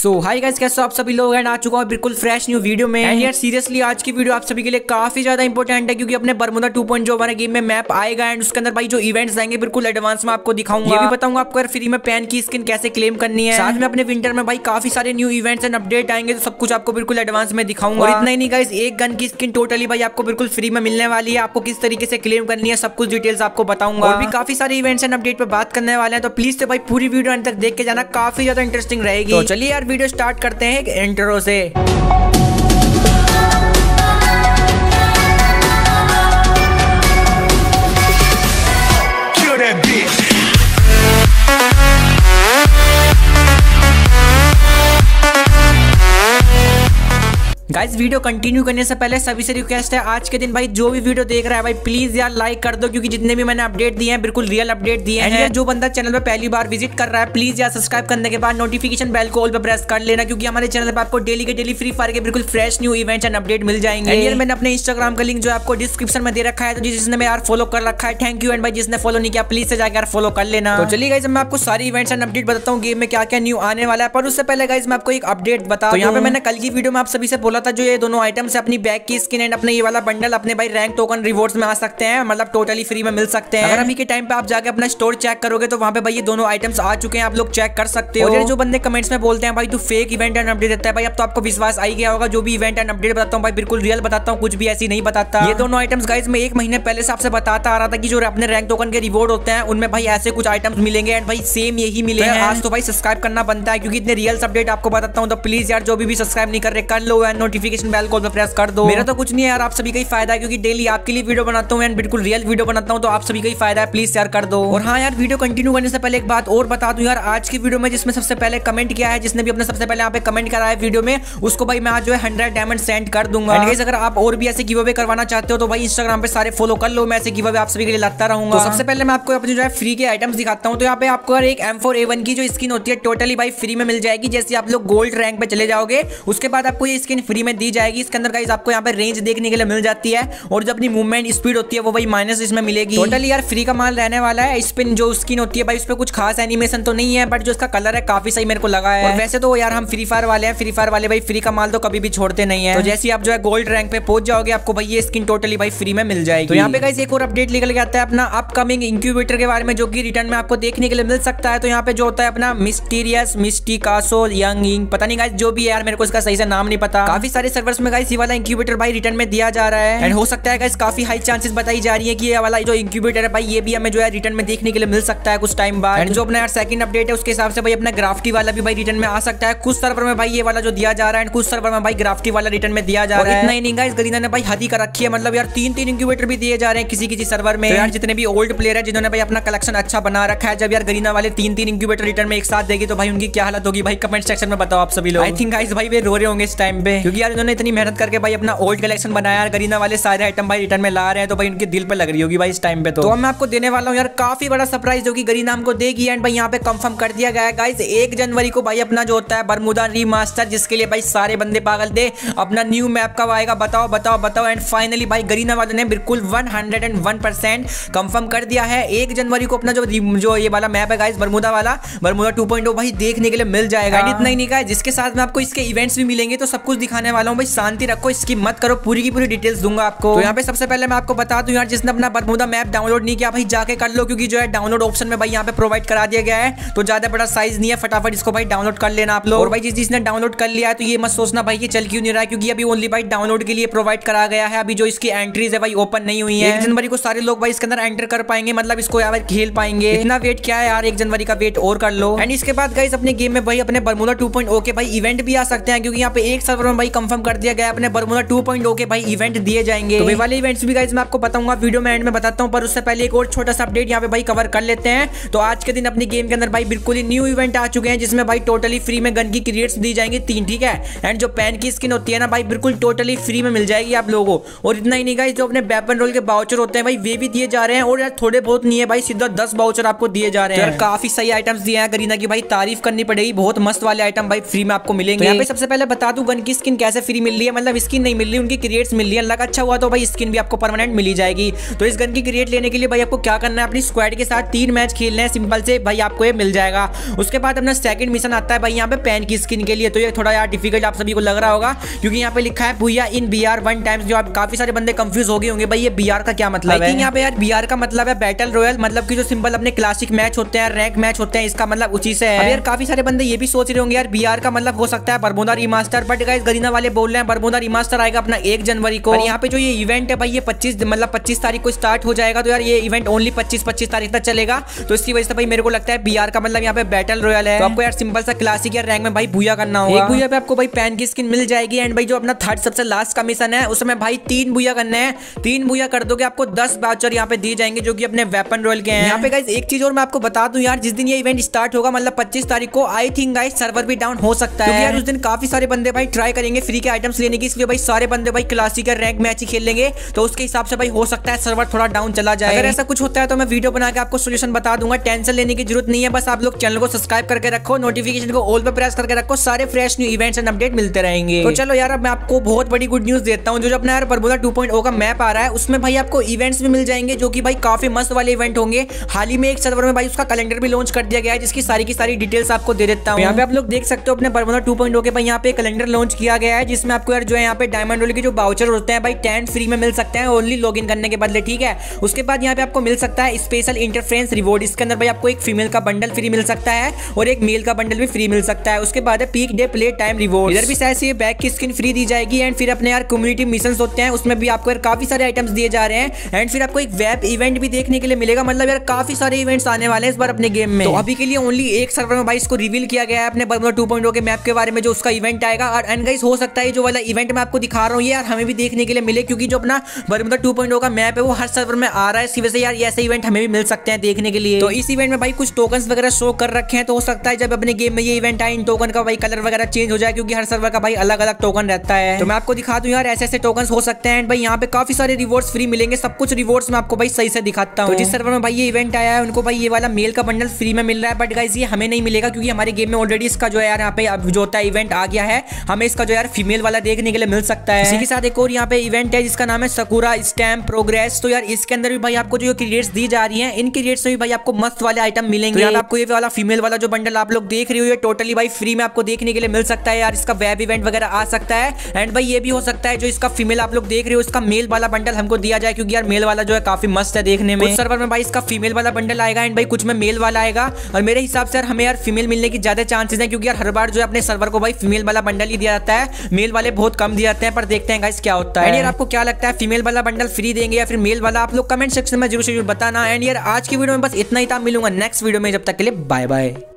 सो hi guys, कैसे हो आप सभी लोग। एंड आ चुका हूँ बिल्कुल फ्रेश न्यू वीडियो में। एंड यार सीरियसली आज की वीडियो आप सभी के लिए काफी ज्यादा इंपॉर्टेंट है, क्योंकि अपने बरमुदा 2.0 हमारे गेम में मैप आएगा एंड उसके अंदर भाई जो इवेंट्स आएंगे बिल्कुल एडवांस में आपको दिखाऊंगा। ये भी बताऊंगा आपको यार फ्री में पैन की स्किन कैसे क्लेम करनी है। साथ में अपने विंटर में भाई काफी सारे न्यू इवेंट्स एंड अपडेट आएंगे, तो सब कुछ आपको बिल्कुल एडवांस में दिखाऊंगा। और इतना ही नहीं गाइस, एक गन की स्किन टोटली भाई आपको बिल्कुल फ्री में मिलने वाली है। आपको किस तरीके से क्लेम करनी है सब कुछ डिटेल्स आपको बताऊंगा। और भी काफी सारे इवेंट्स एंड अपडेट पे बात करने वाले हैं, तो प्लीज से भाई पूरी वीडियो अंत तक देख के जाना, काफी ज्यादा इंटरेस्टिंग रहेगी। तो चलिए यार वीडियो स्टार्ट करते हैं एक इंट्रो से। गाइस वीडियो कंटिन्यू करने से पहले सभी से रिक्वेस्ट है, आज के दिन भाई जो भी वीडियो देख रहा है भाई प्लीज यार लाइक कर दो, क्योंकि जितने भी मैंने अपडेट दिए हैं बिल्कुल रियल अपडेट दिए हैं। जो बंदा चैनल पे पहली बार विजिट कर रहा है प्लीज यार सब्सक्राइब करने के बाद नोटिफिकेशन बेल को ऑल पे प्रेस कर लेना, क्योंकि हमारे चैनल पे आपको डेली के डेली फ्री फायर के बिल्कुल fresh new events and update मिल जाएंगे। यार मैंने अपने इंस्टाग्राम का लिंक जो आपको डिस्क्रिप्शन में दे रखा है, तो जिसने यार फॉलो कर रखा है थैंक यू, एंड भाई जिसने फॉलो नहीं किया प्लीज से जाकर फॉलो कर लेना। तो चलिए गाइस मैं आपको सारी इवेंट्स एंड अपडेट बताता हूँ गेम में क्या क्या न्यू आने वाला है। पर उससे पहले गाइस मैं आपको एक अपडेट बता दूं। यहाँ पे मैंने कल की वीडियो में आप सभी से बोला था जो ये दोनों आइटम से अपनी बैग की स्किन एंड अपने ये वाला बंडल अपने भाई रैंक टोकन रिवॉर्ड्स में आ सकते हैं, मतलब टोटली फ्री में मिल सकते हैं। अगर अभी के टाइम पे आप जाके अपना स्टोर चेक करोगे तो वहां पे भाई ये दोनों आइटम्स आ चुके हैं, आप लोग चेक कर सकते हो। और जो बंदे कमेंट्स में बोलते हैं भाई तू फेक इवेंट एंड अपडेट देता है, भाई अब तो आपको विश्वास आ ही गया होगा। जो भी इवेंट एंड अपडेट बताता हूँ भाई बिल्कुल रियल बताता हूँ, कुछ भी ऐसी नहीं बताता। ये दोनों आइटम्स गाइस मैं 1 महीने पहले से आपसे बताता आ रहा था कि जो अपने रैंक टोकन के रिवॉर्ड होते हैं उनमें भाई ऐसे कुछ आइटम्स मिलेंगे एंड भाई सेम यही मिले हैं। आज तो भाई सब्सक्राइब करना बनता है, क्योंकि इतने रियल अपडेट आपको बताता हूँ। तो प्लीज यार जो भी सब्सक्राइब नहीं कर रहे कर लो एंड नोटिफिकेशन बेल को प्रेस कर दो। मेरा तो कुछ नहीं है यार, आप सभी का ही फायदा है, क्योंकि डेली आपके लिए वीडियो बनाता हूँ एंड बिल्कुल रियल वीडियो बनाता हूँ, तो आप सभी का ही फायदा है, प्लीज शेयर कर दो। और हाँ यार वीडियो कंटिन्यू करने से पहले एक बात और बता दूं यार, आज की वीडियो में जिसमें सबसे पहले कमेंट किया है, जिसने भी अपने सबसे पहले यहाँ पे कमेंट करा है वीडियो में, उसको भाई मैं आज जो है 100 डायमंड सेंड कर दूंगा। एंड गाइस अगर आप और भी ऐसे गिव अवे करवाना चाहते हो तो भाई इंस्टाग्राम पे सारे फॉलो कर लो, मैं ऐसे गिव अवे आप सभी के लिए लाता रहूंगा। तो सबसे पहले मैं आपको अपने जो है फ्री के आइटम्स दिखाता हूँ। तो यहाँ पे आपको एक M4A1 की जो स्किन होती है टोटली भाई फ्री में मिल जाएगी। जैसे आप लोग गोल्ड रैंक पे चले जाओगे उसके बाद आपको ये स्किन फ्री में दी जाएगी। इसके अंदर गाइस आपको यहाँ पे रेंज देखने के लिए मिल जाती है, और जो अपनी मूवमेंट स्पीड होती है वो भाई माइनस इसमें मिलेगी। टोटली यार फ्री का माल रहने वाला है। स्पिन जो स्किन होती है भाई उस पर कुछ खास एनिमेशन तो नहीं है, बट जो इसका कलर है काफी सही मेरे को लगा है। और वैसे तो यार हम फ्री फायर वाले हैं, फ्री फायर वाले भाई फ्री का माल तो कभी भी छोड़ते नहीं है। तो जैसे आप जो है गोल्ड रैंक पे पहुंच जाओगे आपको भाई ये स्किन टोटली भाई फ्री में मिल जाएगी। तो यहाँ पे गाइस एक और अपडेट निकल के आता है अपना अपकमिंग इंक्यूबेटर के बारे में, जो कि रिटर्न में आपको देखने के लिए मिल सकता है। तो यहाँ पे जो होता है अपना मिस्टीरियस मिस्टिकासो यंग इंग, पता नहीं गाइस जो भी है यार, मेरे को इसका सही से नाम नहीं पता। काफी सारे सर्वर्स में गाइस ये वाला इंक्यूबेटर भाई रिटर्न में दिया जा रहा है, एंड हो सकता है गाइस काफी हाई चांसेस बताई जा रही है कि ये वाला जो इंक्यूबेटर है भाई ये भी हमें जो है रिटर्न में देखने के लिए मिल सकता है कुछ टाइम बाद। एंड जो अपना यार सेकंड अपडेट है उसके हिसाब से भाई अपना ग्राफ्टी वाला भी भाई रिटर्न में आ सकता है। कुछ सर्वर में भाई ये वाला जो दिया जा रहा है, कुछ सर्वर में भाई ग्राफ्टी वाला रिटर्न में दिया जा रहा है। इतना ही नहीं गाइस, गरीना ने भाई हदी कर रखी है, मतलब यार 3-3 इंक्यूबेटर भी दिए जा रहे हैं किसी किसी सर्वर में। तो यार जितने भी ओल्ड प्लेयर है जिन्होंने भाई अपना कलेक्शन अच्छा बना रखा है, जब यार गरीना वाले 3-3 इंक्यूबेटर रिटर्न में एक साथ देगी तो भाई उनकी क्या हालत होगी भाई कमेंट सेक्शन में बताओ आप सभी लोग। आई थिंक गाइस भाई वे रो रहे होंगे इस टाइम पे, क्योंकि यार इन्होंने इतनी मेहनत करके भाई अपना ओल्ड कलेक्शन बनाया, गरीना वाले सारे आइटम भाई रिटर्न में ला रहे हैं, तो भाई उनके दिल पे लग रही होगी भाई इस टाइम पे। तो मैं आपको देने वाला हूँ यार काफी बड़ा सरप्राइज जो कि गरीना हमको देगी, एंड भाई यहाँ पे कंफर्म कर दिया गया है गाइस 1 जनवरी को भाई अपना जो होता है बरमुदा रीमास्टर, जिसके लिए भाई सारे बंदे पागल थे। अपना न्यू मैप कब आएगा बताओ बताओ बताओ। एंड फाइनली भाई गरीना वाले ने बिल्कुल 101% कंफर्म कर दिया है, 1 जनवरी को अपना जो ये वाला मैप है गाइस बरमुदा वाला, बरमुदा 2.0 भाई देखने के लिए मिल जाएगा। एंड इतना ही नहीं गाइस, जिसके साथ में आपको इसके इवेंट्स भी मिलेंगे, तो सब कुछ दिखाने वाला हूँ भाई, शांति रखो, इसकी मत करो, पूरी की पूरी डिटेल्स दूंगा आपको। तो यहाँ पे सबसे पहले मैं आपको बता दूं यार, जिसने अपना बरमुदा मैप डाउनलोड नहीं किया भाई जाके कर लो, क्योंकि जो है डाउनलोड ऑप्शन में भाई यहाँ पे प्रोवाइड करा दिया गया है। तो ज्यादा बड़ा साइज नहीं है, फटाफट इसको भाई डाउनलोड कर लेना आप लोग। और भाई जिसने डाउनलोड कर लिया है तो ये मत सोचना भाई ये चल क्यों नहीं रहा है, क्योंकि अभी ओनली भाई डाउनलोड के लिए प्रोवाइड करा गया है। अभी जो इसकी एंट्रीज है भाई ओपन नहीं हुई है। 1 जनवरी को सारे लोग भाई इसके अंदर एंटर कर पाएंगे, मतलब इसको यार खेल पाएंगे। इतना वेट क्या है यार, 1 जनवरी का वेट और कर लो। एंड इसके बाद गाइस अपने गेम में भाई अपने बरमुदा 2.0 के भाई इवेंट भी आ सकते हैं, क्योंकि यहाँ पे एक सर्वर में भाई कंफर्म कर दिया गया अपने बरमुदा 2.0 के भाई इवेंट दिए जाएंगे। तो वे वाले इवेंट्स भी गाइस मैं आपको बताऊंगा वीडियो में एंड में बताता हूँ, पर उससे पहले एक और छोटा सा अपडेट यहाँ पे भाई कवर कर लेते हैं। तो आज के दिन अपनी गेम के अंदर भाई बिल्कुल ही न्यू इवेंट आ चुके हैं, जिसमें भाई टोटली फ्री में गन की क्रेट्स दी जाएंगी 3, ठीक है। एंड जो पैन की स्किन होती है ना भाई बिल्कुल टोटली फ्री में मिल जाएगी आप लोगों को। और इतना ही नहीं गाइस, जो अपने वेपन रोल के बाउचर होते हैं भाई वे भी दिए जा रहे हैं, और यार थोड़े बहुत नहीं है भाई, सीधा 10 बाउचर आपको दिए जा रहे हैं। काफी सही आइटम्स दिए हैं, गरीना की भाई तारीफ करनी पड़ेगी, बहुत मस्त वाले आइटम भाई फ्री में आपको मिलेंगे। यहाँ पे सबसे पहले बता दूं गन की स्किन कैसे फ्री मिल रही है, मतलब स्किन नहीं मिल रही, उनकी क्रिएट्स मिल रही है। लग अच्छा हुआ तो भाई स्किन भी आपको परमानेंट मिली जाएगी। तो इस गन की क्रिएट लेने के लिए भाई आपको क्या करना है, अपनी स्क्वाड के साथ 3 मैच खेलने हैं, सिंपल से भाई आपको ये मिल जाएगा। उसके बाद अपना सेकंड मिशन आता है भाई यहाँ पे पैन की स्किन के लिए। तो ये थोड़ा यार डिफिकल्ट आप सभी को लग रहा होगा, क्योंकि यहाँ पे लिखा है भूया इन BR 1 टाइम्स। जो आप काफी सारे बंदे कंफ्यूज हो गए होंगे भाई ये BR का क्या मतलब है। यहाँ पे यार BR का मतलब है बैटल रॉयल, मतलब कि जो सिंपल अपने क्लासिक मैच होते हैं, रैंक मैच होते हैं, इसका मतलब उसी से है। यार काफी सारे बंदे ये भी सोच रहे होंगे यार BR का मतलब हो सकता है Bermuda remaster, but guys Garena वाले बोल रहे हैं बरमोदा रिमास्टर आएगा अपना 1 जनवरी को। और यहाँ पे जो ये इवेंट है भाई ये 25 तारीख को स्टार्ट हो जाएगा। तो यार ये इवेंट ओनली 25 तारीख तक चलेगा। तो इसकी वजह से भाई मेरे को लगता है BR का मतलब यहाँ पे बैटल रॉयल है। तो आपको यार सिंपल सा क्लासिक या रैंक में भाई भूया करना होगा। एक भूया पे आपको भाई पैन की स्किन मिल जाएगी। एंड भाई जो अपना थर्ड सबसे लास्ट का मिशन है उसमें भाई 3 भूया करने हैं। 3 भूया कर दोगे आपको 10 वाउचर यहाँ पे दिए जाएंगे, जो कि अपने वेपन रॉयल के हैं। यहाँ पे गाइस एक चीज और मैं आपको बता दूं यार, जिस दिन ये इवेंट स्टार्ट होगा मतलब 25 तारीख को, आई थिंक गाइस सर्वर भी डाउन हो सकता है यार। उस दिन काफी सारे बंदे भाई ट्राई करेंगे फ्री के आइटम्स लेने की, इसलिए भाई सारे बंदे भाई क्लासिक रैंक मैच ही खेल लेंगे। तो उसके हिसाब से भाई हो सकता है सर्वर थोड़ा डाउन चला जाए। अगर ऐसा कुछ होता है तो मैं वीडियो बना के आपको सोल्यूशन बता दूंगा, टेंशन लेने की जरूरत नहीं है। बस आप लोग चैनल को सब्सक्राइब करके रखो, नोटिफिकेशन को ऑल पे प्रेस करके रखो, सारे fresh new events and update मिलते रहेंगे। तो चलो यार अब मैं आपको बहुत बड़ी गुड न्यूज देता हूँ। जो अपना यार बरमोदा 2.0 का मैप आ रहा है उसमें भाई आपको इवेंट्स भी मिल जाएंगे, जो कि भाई काफी मस्त वाले इवेंट होंगे। हाल ही में एक सर्वर में भाई उसका कैलेंडर भी लॉन्च कर दिया गया है, जिसकी सारी की सारी डिटेल्स आपको दे देता हूँ। यहाँ पे आप लोग देख सकते हो अपने बरमोदा 2.0 के भाई यहाँ पे कैलेंडर लॉन्च किया गया है, जिसमें आपको यार जो है यहाँ पे डायमंड रोल के जो वाउचर होते हैं भाई 10 फ्री में मिल सकते हैं ओनली लॉगिन करने के बदले, ठीक है। उसके बाद यहाँ पे आपको मिल सकता है स्पेशल इंटरफ्रेंस रिवॉर्ड। इसके अंदर भाई आपको एक फीमेल का बंडल फ्री मिल सकता है और एक मेल का बंडल भी फ्री मिल सकता है। उसके बाद है peak day play time reward, इधर भी शायद से बैक की स्किन फ्री दी जाएगी। एंड फिर अपने यार कम्युनिटी मिशंस होते हैं उसमें भी आपको यार काफी सारे आइटम्स दिए जा रहे हैं। एंड फिर आपको एक वेब इवेंट भी देखने के लिए मिलेगा, मतलब यार काफी सारे इवेंट्स आने वाले हैं इस बार अपने गेम में। तो अभी के लिए ओनली एक सर्वर में भाई इसको रिवील किया गया है अपने बरमोदा 2.0 के मैप के बारे में, जो उसका इवेंट आएगा। और एंड गाइस हो सकता है जो वाला इवेंट मैं आपको दिखा रहा हूँ ये यार हमें भी देखने के लिए मिले, क्योंकि जो अपना बरमोदा 2.0 का मैप है वो हर सर्वर में आ रहा है। इसी वजह से यार ऐसे इवेंट हमें भी मिल सकते हैं देखने के लिए। तो इस इवेंट में भाई कुछ टोकन्स वगैरह शो कर रखे हैं, तो हो सकता है जब अपने गेम में ये इवेंट आए इन टोकन का भाई कलर वगैरह चेंज हो जाए, क्योंकि हर सर्वर का भाई अलग अलग टोकन रहता है। तो मैं आपको दिखा दूं यार ऐसे ऐसे टोकन हो सकते हैं। भाई यहाँ पे काफी सारे रिवॉर्ड्स फ्री मिलेंगे, सब कुछ रिवॉर्ड्स मैं आपको भाई सही से दिखाता हूँ। तो जिस सर्वर में भाई ये इवेंट आया है उनको भाई ये वाला मेल का बंडल फ्री में मिल रहा है, बट गाइस ये हमें नहीं मिलेगा, क्योंकि हमारे गेम में ऑलरेडी इसका जो है यार यहाँ पे जो होता है इवेंट आ गया है। हमें इसका जो यार फीमेल वाला देखने के लिए मिल सकता है। इसी के साथ एक और यहाँ पे इवेंट है जिसका नाम है सकुरा स्टैम्प प्रोग्रेस। तो यार इसके अंदर भी भाई आपको जो क्रिएट्स दी जा रही है, इन क्रिएट्स में भी भाई आपको मस्त वाले आइटम मिलेंगे। तो यार आपको ये वाला फीमेल वाला जो बंडल आप लोग देख रहे हो ये टोटली भाई फ्री में आपको देखने के लिए मिल सकता है यार। इसका वेब इवेंट वगैरह आ सकता है। एंड भाई ये भी हो सकता है जो इसका फीमेल आप लोग देख रहे हो इसका मेल वाला बंडल हमको दिया जाए, क्योंकि यार मेल वाला जो है काफी मस्त है देखने में। कुछ सर्वर में भाई इसका फीमेल वाला बंडल आएगा एंड भाई कुछ में मेल वाला आएगा। और मेरे हिसाब से यार हमें यार फीमेल मिलने की ज्यादा चांसेस है, क्योंकि यार हर बार जो है अपने सर्वर को भाई फीमेल वाला बंडल ही दिया जाता है, मेल वाले बहुत कम दिए जाते हैं। पर देखते हैं गाइस क्या होता है। यार आपको क्या लगता है फीमेल वाला बंडल फ्री देंगे या फिर मेल वाला, आप लोग कमेंट सेक्शन में जरूर बताना। एंड यार आज की वीडियो में बस इतना ही था, मिलूंगा नेक्स्ट वीडियो में, जब तक के लिए बाय बाय।